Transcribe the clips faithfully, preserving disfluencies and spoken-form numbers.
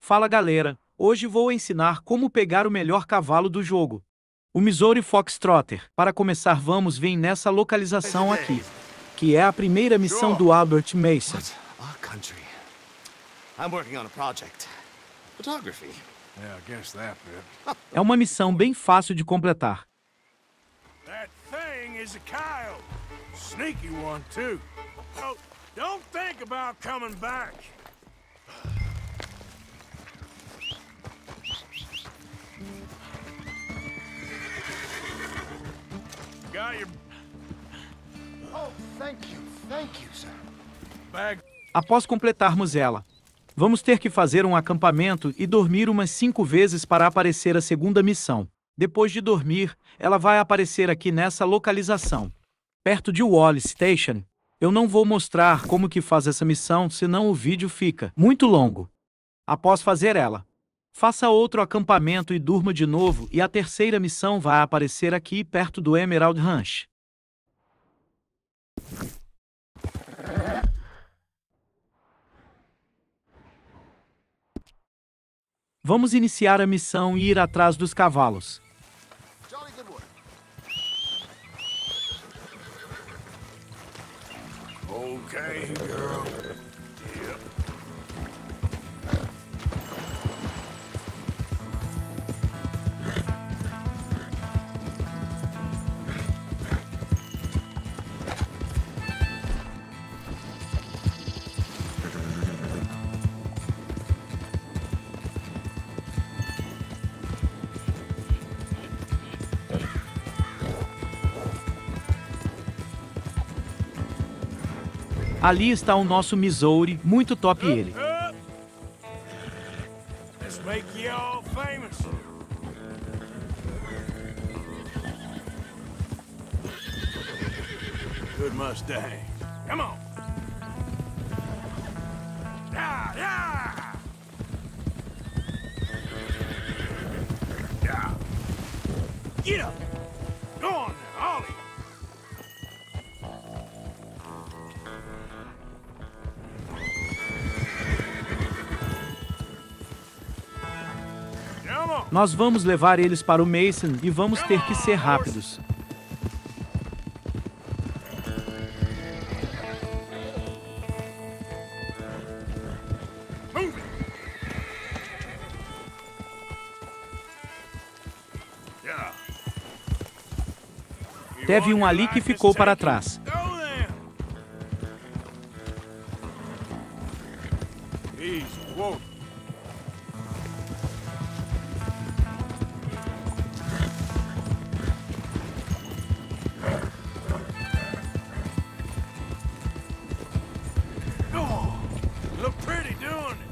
Fala galera, hoje vou ensinar como pegar o melhor cavalo do jogo, o Missouri Foxtrotter. Para começar vamos vir nessa localização aqui, que é a primeira missão do Albert Mason. Our country. I'm working on a project. Photography. Yeah, I guess that bit. É uma missão bem fácil de completar. That thing is a coyote. Sneaky one, too. So, don't think about coming back. Got your Oh, thank you. Thank you, sir. bag. Após completarmos ela, vamos ter que fazer um acampamento e dormir umas cinco vezes para aparecer a segunda missão. Depois de dormir, ela vai aparecer aqui nessa localização, perto de Wallace Station. Eu não vou mostrar como que faz essa missão, senão o vídeo fica muito longo. Após fazer ela, faça outro acampamento e durma de novo, e a terceira missão vai aparecer aqui perto do Emerald Ranch. Vamos iniciar a missão e ir atrás dos cavalos. Jolly good work. Okay, girl. Yep. Ali está o nosso Missouri, muito top ele. Up. Let's make you all famous. Good Mustang. Come on. Yeah, yeah. Yeah. Get up. Go on now, Ollie. Come on. Nós vamos levar eles para o Mason e vamos ter que ser rápidos. Move it. Yeah. You Teve want um your ali que life ficou is para taken? trás. Go then. Easy. Whoa. Oh, look pretty doing it.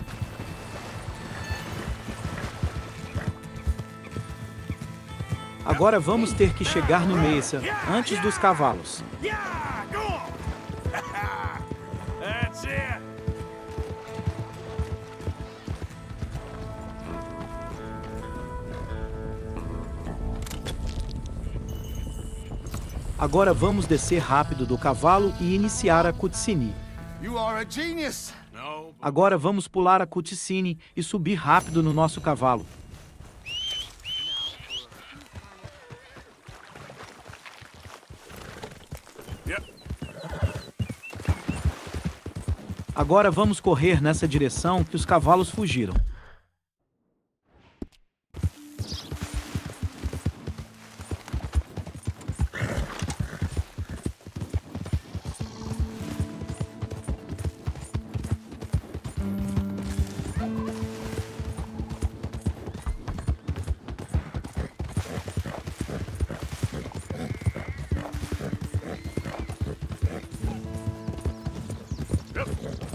Agora vamos ter que chegar no Mason antes dos cavalos. Yeah, go on. That's it. Agora vamos descer rápido do cavalo e iniciar a cutscene. You are a genius. No, but Agora vamos pular a cutscene e subir rápido no nosso cavalo. yep. Agora vamos correr nessa direção que os cavalos fugiram. Yep.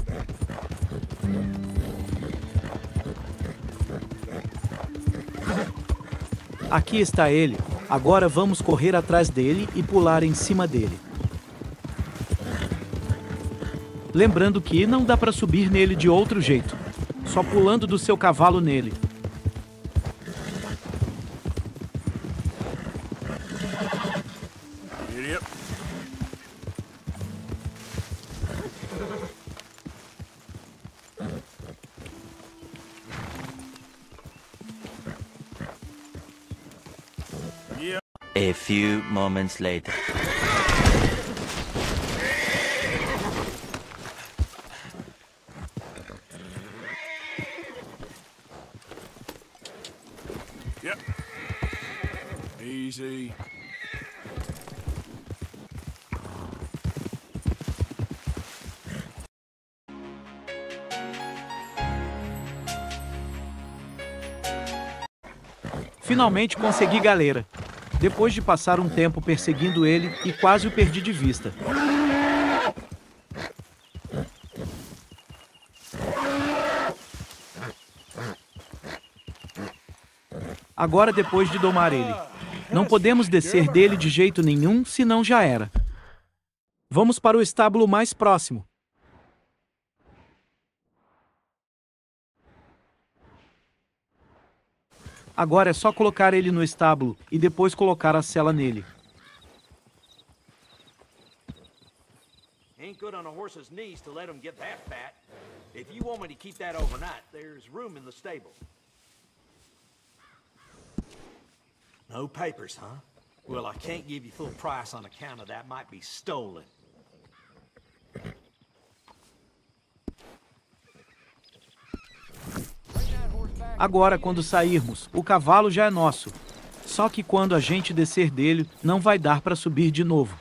Aqui está ele. Agora vamos correr atrás dele e pular em cima dele. Lembrando que não dá para subir nele de outro jeito, só pulando do seu cavalo nele. Idiot. A few moments later. Yep. Easy. Finalmente consegui Galera. Depois de passar um tempo perseguindo ele e quase o perdi de vista. Agora, depois de domar ele, não podemos descer dele de jeito nenhum, senão já era. Vamos para o estábulo mais próximo. Agora é só colocar ele no estábulo e depois colocar a sela nele. Ain't good on a horse's knees to let him get that fat. If you want me to keep that overnight, there's room in the stable. No papers, huh? Well, I can't give you full price on account of that might be stolen. Agora, quando sairmos, o cavalo já é nosso. Só que quando a gente descer dele, não vai dar para subir de novo.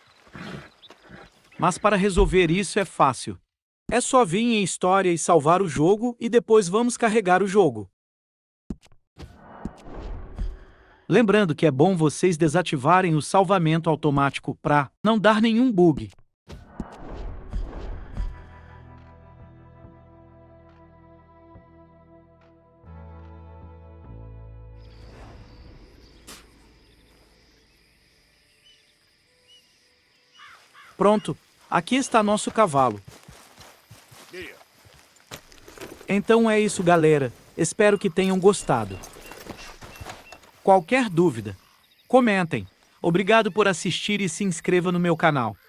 Mas para resolver isso é fácil. É só vir em história e salvar o jogo e depois vamos carregar o jogo. Lembrando que é bom vocês desativarem o salvamento automático para não dar nenhum bug. Pronto, aqui está nosso cavalo. Então é isso, galera. Espero que tenham gostado. Qualquer dúvida, comentem. Obrigado por assistir e se inscreva no meu canal.